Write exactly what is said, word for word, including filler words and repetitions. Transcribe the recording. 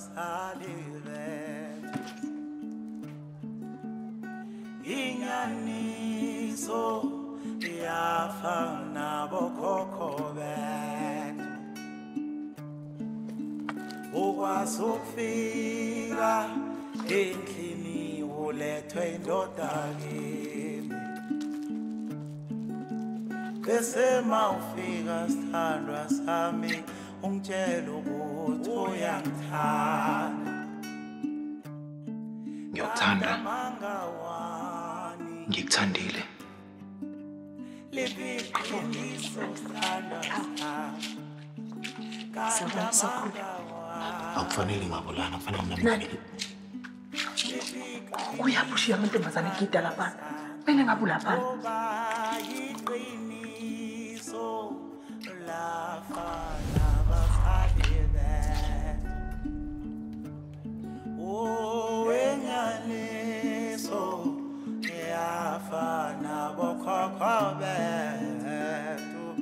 Inyaniso yafana bokhokho bethu ukwasufika endlini ulethwe indoda kimi bese mawufika sithandwa sami ungitshela ukuthi uyangithanda Ngiyuthanda ngikuthandile akufanele ngabulana kufanele nami Uyapushiya amantombazane egida lapha. Mina ngabula lapha. iqiniso lafa